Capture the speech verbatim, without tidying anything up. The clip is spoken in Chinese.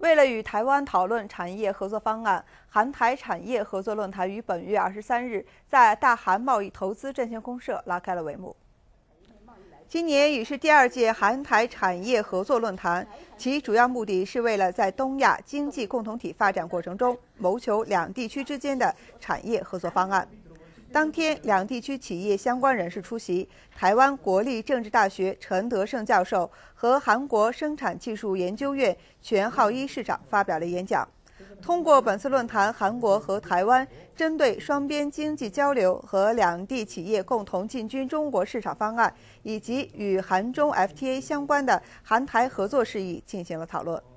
为了与台湾讨论产业合作方案，韩台产业合作论坛于本月二十三日在大韩贸易投资证券公社拉开了帷幕。今年已是第二届韩台产业合作论坛，其主要目的是为了在东亚经济共同体发展过程中谋求两地区之间的产业合作方案。当天，两地区企业相关人士出席，台湾国立政治大学陈德胜教授和韩国生产技术研究院全浩一市长发表了演讲。通过本次论坛，韩国和台湾针对双边经济交流和两地企业共同进军中国市场方案，以及与韩中 F T A 相关的韩台合作事宜进行了讨论。